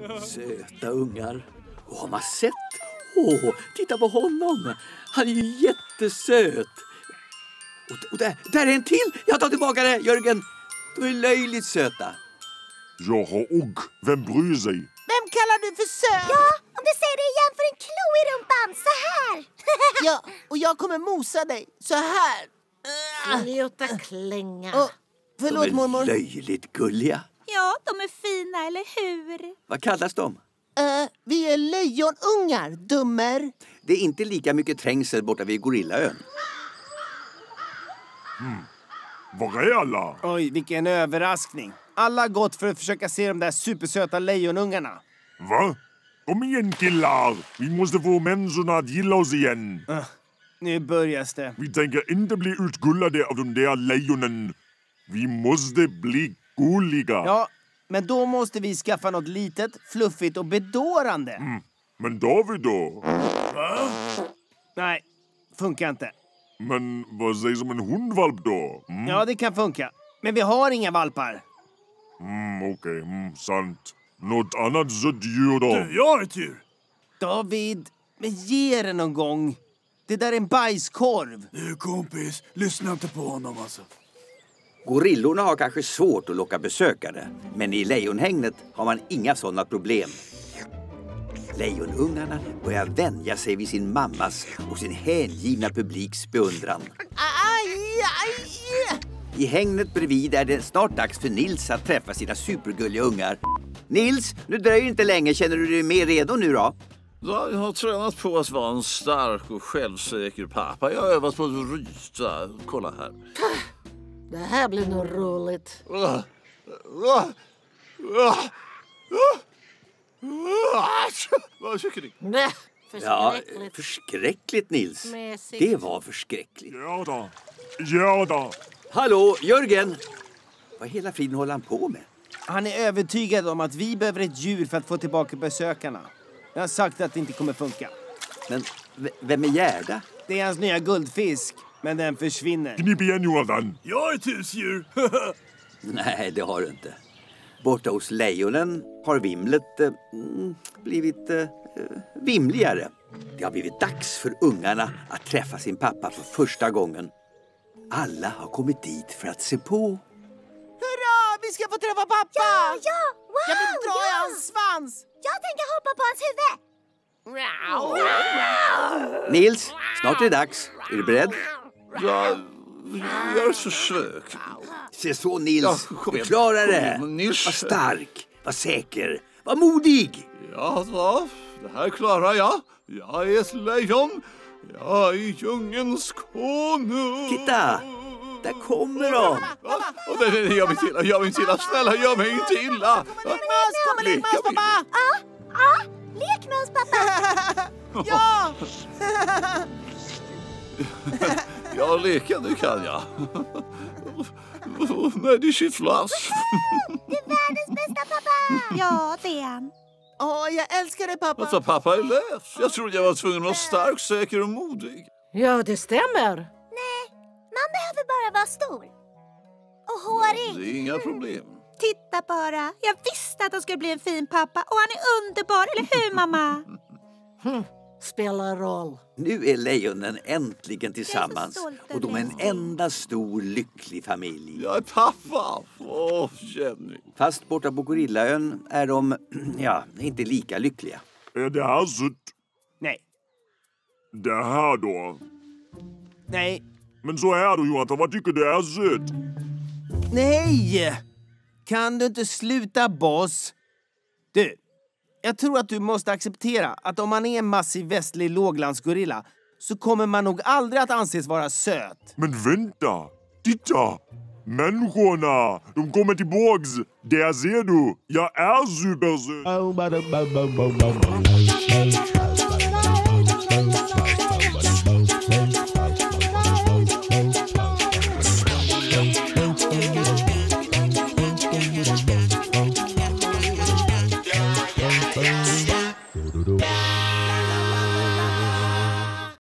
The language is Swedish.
Söta ungar. Har man sett? Titta på honom. Han är ju jättesöt. Och där är en till. Jag tar tillbaka det, Jörgen. De är löjligt söta. Jaha, och vem bryr sig? Vem kallar du för söt? Ja, om du säger det igen får en klo i rumpan. Så här. Ja, och jag kommer mosa dig. Så här. Sluta klänga. Förlåt, mormor. De är löjligt gulliga. Ja, de är fina, eller hur? Vad kallas de? Vi är lejonungar, dummer. Det är inte lika mycket trängsel borta vid Gorillaön. Var är alla? Oj, vilken överraskning. Alla har gått för att försöka se de där supersöta lejonungarna. Va? Kom igen, killar. Vi måste få människorna att gilla oss igen. Nu börjar det. Vi tänker inte bli utgullade av de där lejonen. Vi måste bli gulliga. Ja, men då måste vi skaffa något litet, fluffigt och bedårande. Men David då? Nej, funkar inte. Men vad sägs om en hundvalp då? Ja, det kan funka. Men vi har inga valpar. Okej, sant. Något annat sött djur då? Jag har ett djur. David, men ge det någon gång. Det där är en bajskorv. Du kompis, lyssna inte på honom alltså. Gorillorna har kanske svårt att locka besökare. Men i lejonhägnet har man inga sådana problem. Lejonungarna börjar vänja sig vid sin mammas och sin hängivna publiks beundran. I hägnet bredvid är det snart dags för Nils att träffa sina supergulliga ungar. Nils, nu dröjer inte länge. Känner du dig mer redo nu då? Ja, jag har tränat på att vara en stark och självsäker pappa. Jag har övat på att ryta. Kolla här. Det här blir nog roligt. Vad tycker ni? Nej, Ja, förskräckligt. förskräckligt Nils. Mässigt. Det var förskräckligt. Ja då. Hallå, Jörgen! Vad hela friden håller han på med? Han är övertygad om att vi behöver ett djur för att få tillbaka besökarna. Jag har sagt att det inte kommer funka. Men vem är Gerda? Det är hans nya guldfisk, men den försvinner. Knip igen, Jonathan. Jag har ett husdjur. Nej, det har du inte. Borta hos lejonen har vimlet blivit vimligare. Det har blivit dags för ungarna att träffa sin pappa för första gången. Alla har kommit dit för att se på. Hurra, vi ska få träffa pappa! Ja, wow! Jag vill dra i hans svans! Jag tänker hoppa på hans huvud. Nils, snart är det dags. Är du beredd? Ja, gör ett försök. Se så, Nils. Ja, kom Du igen. klarar Kom det. igen, Nils. Var stark, var säker, var modig. Ja, det här klarar jag. Jag är ett lejon. Jag är djungelns konung. Titta, där kommer de. Nej, gör mig inte illa. Snälla, gör mig inte illa. Kommer det möss, pappa? Ja, lek med oss pappa. Ja! Ja, leka, det kan jag. Nej, det kittlas. Du är världens bästa pappa. Ja, det är han. Jag älskar dig, pappa. Alltså, pappa är lätt. Jag trodde jag var tvungen att vara stark, säker och modig. Ja, det stämmer. Nej, man behöver bara vara stor. Och hårig. Det är inga problem. Titta bara. Jag visste att han skulle bli en fin pappa. Och han är underbar, eller hur mamma? Spelar roll. Nu är lejonen äntligen tillsammans. stolt över Och de är en dig. enda stor lycklig familj. Jag är pappa. Jenny. Fast borta på Gorillaön är de, inte lika lyckliga. Är det här sött? Nej, Det här då? nej, Men så är du, Jonathan. Vad tycker du är sött? nej! Kan du inte sluta, boss? Du, jag tror att du måste acceptera att om man är en massiv västlig låglandsgorilla så kommer man nog aldrig att anses vara söt. Men vänta! Titta! Människorna! De kommer tillbaks! Där ser du! Jag är supersöt!